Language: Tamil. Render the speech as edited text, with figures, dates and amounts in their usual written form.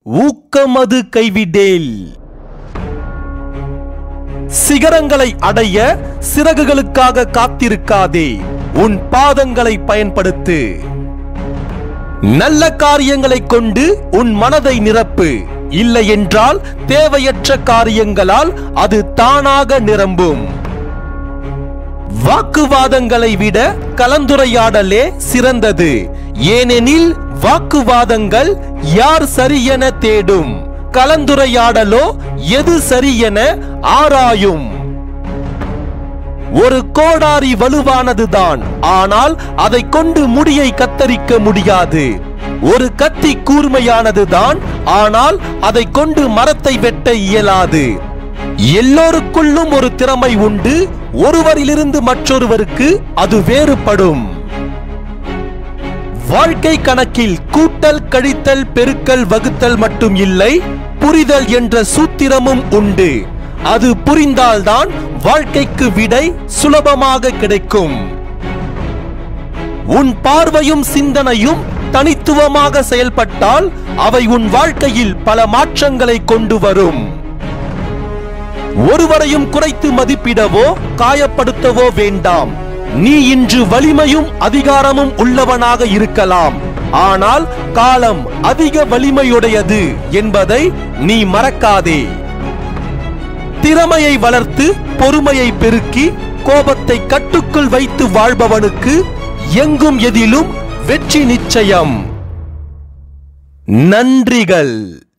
ஊக்கமது கைவிடேல். சிகரங்களை அடைய சிறகுகளுக்காக காத்திருக்காதே, உன் பாதங்களை பயன்படுத்து. நல்ல காரியங்களை கொண்டு உன் மனதை நிரப்பு, இல்லை என்றால் தேவையற்ற காரியங்களால் அது தானாக நிரம்பும். வாக்குவாதங்களை விட கலந்துரையாடலே சிறந்தது, ஏனெனில் வாக்குவாதங்கள் யார் சரியென தேடும், கலந்துரையாடலோ எது சரியென ஆராயும். ஒரு கோடாரி வலுவானதுதான், ஆனால் அதை கொண்டு முடியை கத்தரிக்க முடியாது. ஒரு கத்தி கூர்மையானதுதான், ஆனால் அதை கொண்டு மரத்தை வெட்ட இயலாது. எல்லோருக்குள்ளும் ஒரு திறமை உண்டு, ஒருவரிலிருந்து மற்றொருவருக்கு அது வேறுபடும். வாழ்க்கை கணக்கில் கூட்டல், கழித்தல், பெருக்கல், வகுத்தல் மட்டும் இல்லை, புரிதல் என்ற சூத்திரமும் உண்டு. அது புரிந்தால்தான் வாழ்க்கைக்கு விடை சுலபமாக கிடைக்கும். உன் பார்வையும் சிந்தனையும் தனித்துவமாக செயல்பட்டால் அவை உன் வாழ்க்கையில் பல மாற்றங்களை கொண்டு வரும். ஒருவரையும் குறைத்து மதிப்பிடவோ காயப்படுத்தவோ வேண்டாம். நீ இன்று வலிமையும் அதிகாரமும் உள்ளவனாக இருக்கலாம், ஆனால் காலம் அதிக வலிமையுடையது என்பதை நீ மறக்காதே. திறமையை வளர்த்து பொறுமையை பெருக்கி கோபத்தை கட்டுக்குள் வைத்து வாழ்பவனுக்கு எங்கும் எதிலும் வெற்றி நிச்சயம். நன்றிகள்.